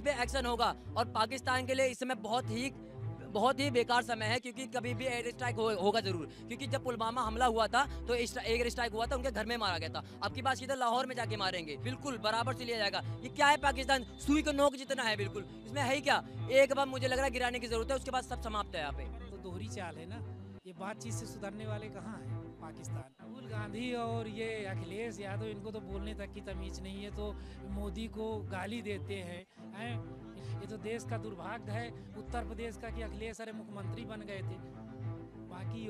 पे एक्शन होगा। और पाकिस्तान के लिए इस समय बहुत ही बेकार समय है, क्योंकि कभी भी एयर स्ट्राइक होगा जरूर। क्योंकि जब पुलवामा हमला हुआ था तो एयर स्ट्राइक हुआ था, उनके घर में मारा गया था। अब की बात सीधे लाहौर में जाके मारेंगे, बिल्कुल बराबर से लिया जाएगा। ये क्या है, पाकिस्तान सुई को नोक जितना है, बिल्कुल इसमें है ही क्या। एक बार मुझे लग रहा है गिराने की जरूरत है, उसके बाद सब समाप्त है यहाँ पे। तो दोहरी चाल है ना, ये बातचीत से सुधरने वाले कहाँ हैं पाकिस्तान। राहुल गांधी और ये अखिलेश यादव, इनको तो बोलने तक की तमीज नहीं है, तो मोदी को गाली देते हैं। ये तो देश का दुर्भाग्य है उत्तर प्रदेश का कि अखिलेश अरे मुख्यमंत्री बन गए थे। बाकी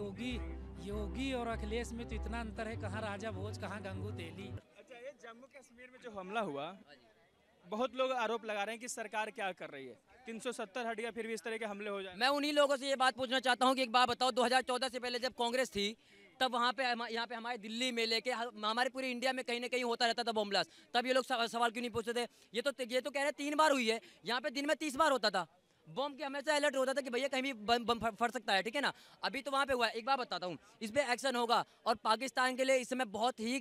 योगी और अखिलेश में तो इतना अंतर है, कहाँ राजा भोज कहाँ गंगू तेली। अच्छा, ये जम्मू कश्मीर में जो हमला हुआ, बहुत लोग आरोप लगा रहे हैं कि सरकार क्या कर रही है। 370 हट गया, फिर भी इस तरह के हमले हो जाए। मैं उन्हीं लोगों से ये बात पूछना चाहता हूँ कि एक बात बताओ, 2014 से पहले जब कांग्रेस थी, तब वहाँ पे यहाँ पे हमारे दिल्ली में लेके हमारे पूरी इंडिया में कहीं ना कहीं होता रहता था बम ब्लास्ट। तब ये लोग सवाल क्यों नहीं पूछते थे। ये तो कह रहे 3 बार हुई है, यहाँ पे दिन में 30 बार होता था। बम के हमेशा अलर्ट होता था कि भैया कहीं भी बम फट सकता है, ठीक है ना। अभी तो वहाँ पे हुआ है। एक बात बताता हूँ, इस पे एक्शन होगा। और पाकिस्तान के लिए इस समय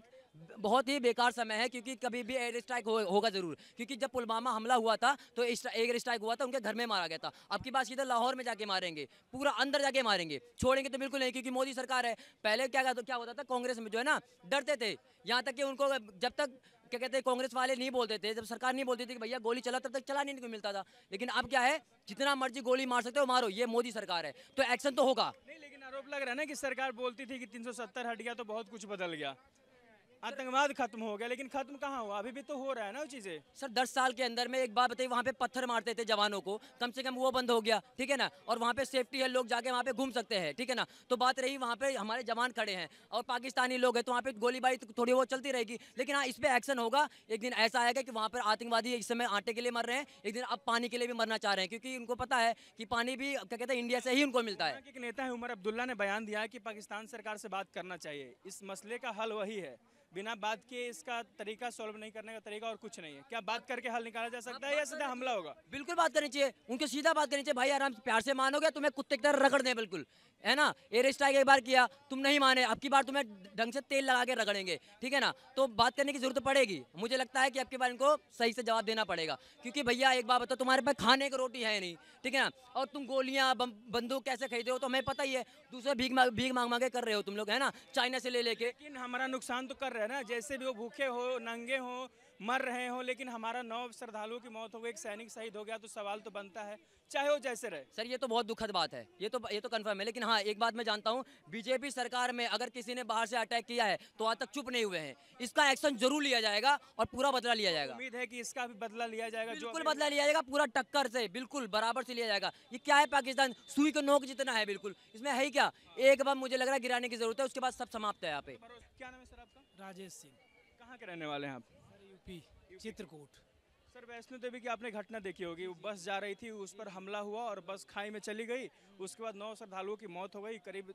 बहुत ही बेकार समय है, क्योंकि कभी भी एयर स्ट्राइक होगा जरूर। क्योंकि जब पुलवामा हमला हुआ था तो एयर स्ट्राइक हुआ था, उनके घर में मारा गया था। अब की बात सीधे लाहौर में जाके मारेंगे, पूरा अंदर जाके मारेंगे, छोड़ेंगे तो बिल्कुल नहीं। क्योंकि मोदी सरकार है। पहले क्या होता था, कांग्रेस में जो है ना डरते थे, यहाँ तक कि उनको जब तक क्या कहते हैं कांग्रेस वाले नहीं बोलते थे, जब सरकार नहीं बोलती थी कि भैया गोली चला, तब तक चलाने नहीं मिलता था। लेकिन अब क्या है, जितना मर्जी गोली मार सकते हो मारो, ये मोदी सरकार है तो एक्शन तो होगा। नहीं, लेकिन आरोप लग रहा है ना कि सरकार बोलती थी कि 370 हट गया तो बहुत कुछ बदल गया, आतंकवाद खत्म हो गया, लेकिन खत्म कहाँ हुआ, अभी भी तो हो रहा है ना वो चीजें। सर 10 साल के अंदर में, एक बात बताइए, वहाँ पे पत्थर मारते थे जवानों को, कम से कम वो बंद हो गया, ठीक है ना। और वहाँ पे सेफ्टी है, लोग जाके वहाँ पे घूम सकते हैं, ठीक है ना। तो बात रही वहाँ पे हमारे जवान खड़े हैं और पाकिस्तानी लोग हैं, तो वहाँ पे गोलीबारी तो थोड़ी बहुत चलती रहेगी। लेकिन हाँ, इस पे एक्शन होगा। एक दिन ऐसा आएगा कि वहाँ पर आतंकवादी इस समय आटे के लिए मर रहे हैं, एक दिन अब पानी के लिए भी मरना चाह रहे हैं, क्योंकि उनको पता है कि पानी भी क्या कहते हैं इंडिया से ही उनको मिलता है। एक नेता है उमर अब्दुल्ला ने बयान दिया है कि पाकिस्तान सरकार से बात करना चाहिए, इस मसले का हल वही है, बिना बात किए इसका तरीका सॉल्व नहीं करने का तरीका और कुछ नहीं है। क्या बात करके हल निकाला जा सकता है या सीधा हमला होगा? बिल्कुल बात करनी चाहिए, उनको सीधा बात करनी चाहिए। भाई आराम से प्यार से मानोगे, तुम्हें कुत्ते की तरह रगड़ दें, बिल्कुल है ना। एयर स्ट्राइक एक बार किया, तुम नहीं माने, अब की बार तुम्हें ढंग से तेल लगा के रगड़ेंगे, ठीक है ना। तो बात करने की जरूरत पड़ेगी। मुझे लगता है कि अब की बार इनको सही से जवाब देना पड़ेगा। क्योंकि भैया एक बात बताओ, तुम्हारे पास खाने की रोटी है नहीं, ठीक है ना। और तुम गोलियां बंदूक कैसे खरीदे हो तो हमें पता ही है। दूसरे भीख मांग मांगे कर रहे हो तुम लोग, है ना, चाइना से ले लेके। लेकिन हमारा नुकसान तो कर रहे हैं ना, जैसे भी वो भूखे हो, नंगे हो, मर रहे हो, लेकिन हमारा 9 श्रद्धालुओं की मौत हो गई, एक सैनिक शहीद हो गया, तो सवाल तो बनता है, चाहे वो जैसे रहे। सर ये तो बहुत दुखद बात है, ये तो कंफर्म है। लेकिन हाँ, एक बात मैं जानता हूँ, बीजेपी सरकार में अगर किसी ने बाहर से अटैक किया है तो आज तक चुप नहीं हुए हैं। इसका एक्शन जरूर लिया जाएगा और पूरा बदला लिया जाएगा। उम्मीद है कि इसका भी बदला लिया जाएगा। जो बिल्कुल बदला लिया जाएगा, पूरा टक्कर से, बिल्कुल बराबर से लिया जाएगा। ये क्या है, पाकिस्तान सुई को नोक जितना है, बिल्कुल इसमें है ही क्या। एक बार मुझे लग रहा है गिराने की जरूरत है, उसके बाद सब समाप्त है यहाँ पे। क्या नाम है सर आपका? राजेश सिंह। कहाँ के रहने वाले हैं आप? Sir UP Chitrakoot. Sir, Vaishno Devi की आपने घटना देखी होगी, वो बस जा रही थी, उस पर हमला हुआ और बस खाई में चली गई। उसके बाद 9 श्रद्धालुओं की मौत हो गई, करीब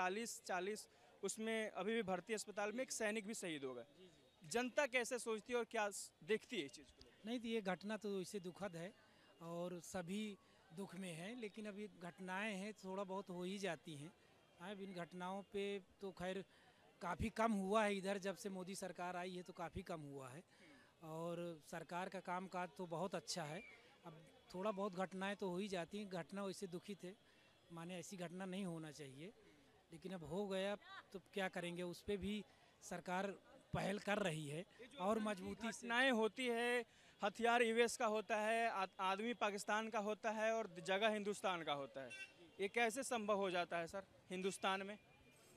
48-40 उसमें अभी भी भर्ती अस्पताल में, एक सैनिक भी शहीद हो गए। जनता कैसे सोचती है और क्या देखती है इस चीज़ को? नहीं तो ये घटना तो इससे दुखद है और सभी दुख में हैं, लेकिन अभी घटनाएं हैं थोड़ा बहुत हो ही जाती हैं। अब इन घटनाओं पे तो खैर काफ़ी कम हुआ है, इधर जब से मोदी सरकार आई है तो काफ़ी कम हुआ है। और सरकार का कामकाज तो बहुत अच्छा है। अब थोड़ा बहुत घटनाएं तो हो ही जाती हैं, घटना वैसे दुखित है, माने ऐसी घटना नहीं होना चाहिए, लेकिन अब हो गया तो क्या करेंगे। उस पर भी सरकार पहल कर रही है और मजबूती से। घटनाएं होती है, हथियार यूएस का होता है, आदमी पाकिस्तान का होता है और जगह हिंदुस्तान का होता है। ये कैसे संभव हो जाता है सर हिंदुस्तान में?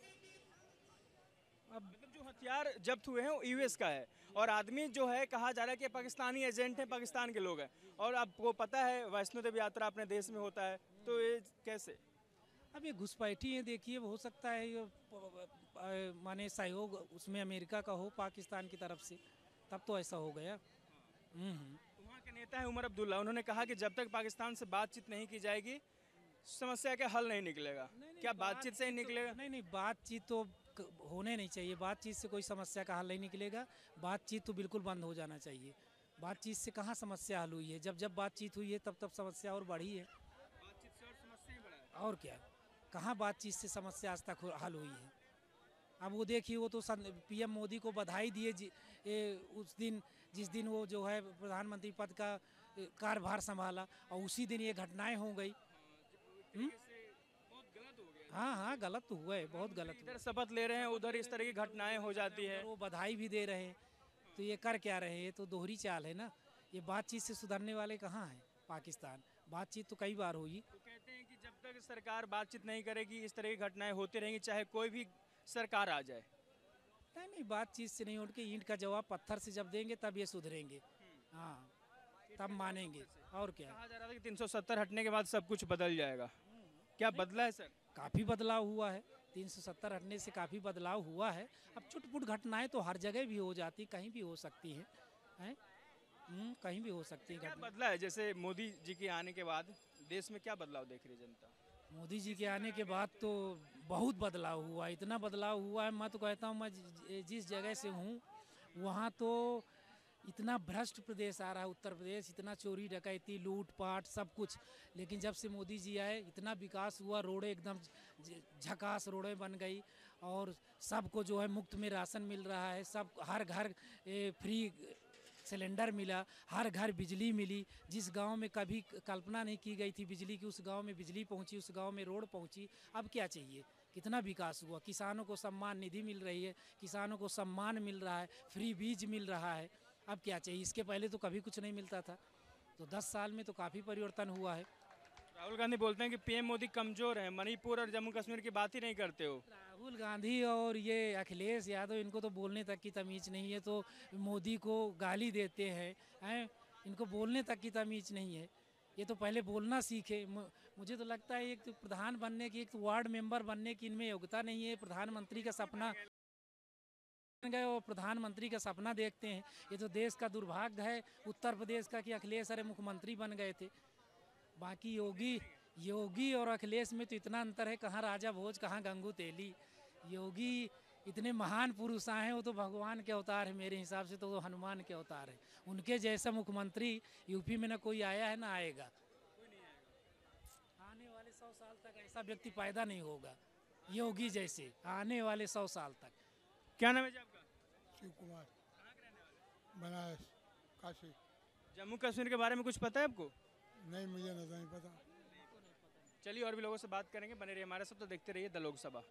अब मतलब जो हथियार जब्त हुए हैं वो यूएस का है और आदमी जो है कहा जा रहा है कि पाकिस्तानी एजेंट हैं, पाकिस्तान के लोग हैं। और आपको पता है वैष्णो देवी यात्रा अपने देश में होता है, तो ये कैसे? अब ये घुसपैठी है, देखिए हो सकता है ये माने सहयोग उसमें अमेरिका का हो पाकिस्तान की तरफ से, तब तो ऐसा हो गया। वहाँ के नेता है उमर अब्दुल्ला, उन्होंने कहा कि जब तक पाकिस्तान से बातचीत नहीं की जाएगी समस्या का हल नहीं निकलेगा। क्या बातचीत से ही निकलेगा? नहीं, बातचीत तो होने नहीं चाहिए, बातचीत से कोई समस्या का हल नहीं निकलेगा। बातचीत तो बिल्कुल बंद हो जाना चाहिए। बातचीत से कहाँ समस्या हल हुई है, जब बातचीत हुई है तब समस्या और बढ़ी है। बातचीत से और समस्या ही बढ़ा है। और क्या, कहाँ बातचीत से समस्या आज तक हल हुई है। अब वो देखिए, वो तो पीएम मोदी को बधाई दिए उस दिन जिस दिन वो जो है प्रधानमंत्री पद का कार्यभार संभाला और उसी दिन ये घटनाएं हो गई। हाँ हाँ, गलत तो हुआ है, बहुत गलत हुआ। इधर शपथ ले रहे हैं, उधर इस तरह की घटनाएं हो जाती है। और वो बधाई भी दे रहे हैं, तो ये कर क्या रहे हैं? ये तो दोहरी चाल है ना। ये बातचीत से सुधरने वाले कहाँ हैं पाकिस्तान? बातचीत तो कई बार हुई। तो कहते हैं कि जब तक सरकार बातचीत नहीं करेगी इस तरह की घटनाएं होती रहेंगी, चाहे कोई भी सरकार आ जाए। नहीं नहीं, बातचीत से नहीं, उनके ईंट का जवाब पत्थर से जब देंगे तब ये सुधरेंगे। हाँ, तब मानेंगे। और क्या, कहा जा रहा था कि 370 हटने के बाद सब कुछ बदल जाएगा, क्या बदला है सर? काफ़ी बदलाव हुआ है। 370 हटने से काफ़ी बदलाव हुआ है। अब छुटपुट घटनाएं तो हर जगह भी हो जाती, कहीं भी हो सकती हैं। कहीं भी हो सकती है क्या घटना। बदला है? जैसे मोदी जी के आने के बाद देश में क्या बदलाव देख रही है जनता? मोदी जी के आने के बाद तो बहुत बदलाव हुआ, इतना बदलाव हुआ है। मैं तो कहता हूँ, मैं जिस जगह से हूँ वहाँ तो इतना भ्रष्ट प्रदेश आ रहा है, उत्तर प्रदेश, इतना चोरी डकैती लूटपाट सब कुछ। लेकिन जब से मोदी जी आए इतना विकास हुआ, रोडें एकदम झकास रोडें बन गई और सबको जो है मुफ्त में राशन मिल रहा है। सब हर घर फ्री सिलेंडर मिला, हर घर बिजली मिली। जिस गांव में कभी कल्पना नहीं की गई थी बिजली की, उस गांव में बिजली पहुंची, उस गांव में रोड पहुंची। अब क्या चाहिए? कितना विकास हुआ। किसानों को सम्मान निधि मिल रही है, किसानों को सम्मान मिल रहा है, फ्री बीज मिल रहा है। अब क्या चाहिए? इसके पहले तो कभी कुछ नहीं मिलता था। तो 10 साल में तो काफ़ी परिवर्तन हुआ है। राहुल गांधी बोलते हैं कि पीएम मोदी कमजोर है, मणिपुर और जम्मू कश्मीर की बात ही नहीं करते हो। राहुल गांधी और ये अखिलेश यादव, इनको तो बोलने तक की तमीज़ नहीं है, तो मोदी को गाली देते हैं। इनको बोलने तक की तमीज़ नहीं है। ये तो पहले बोलना सीखे। मुझे तो लगता है एक तो प्रधान बनने की, एक तो वार्ड मेंबर बनने की इनमें योग्यता नहीं है। प्रधानमंत्री का सपना बन गए और प्रधानमंत्री का सपना देखते हैं। ये तो देश का दुर्भाग्य है उत्तर प्रदेश का कि अखिलेश अरे मुख्यमंत्री बन गए थे। बाकी योगी और अखिलेश में तो इतना अंतर है, कहाँ राजा भोज कहाँ गंगू तेली। योगी इतने महान पुरुष आए हैं, वो तो भगवान के अवतार है। मेरे हिसाब से तो वो हनुमान के अवतार है। उनके जैसा मुख्यमंत्री यूपी में ना कोई आया है ना आएगा। आने वाले 100 साल तक ऐसा व्यक्ति पैदा नहीं होगा योगी जैसे, आने वाले 100 साल तक। क्या नाम है जी आपका? शिव कुमार, बनारस, काशी। जम्मू कश्मीर के बारे में कुछ पता है आपको? नहीं, मुझे नहीं पता। चलिए और भी लोगों से बात करेंगे, बने रहिए हमारे साथ, तो देखते रहिए द लोकसभा।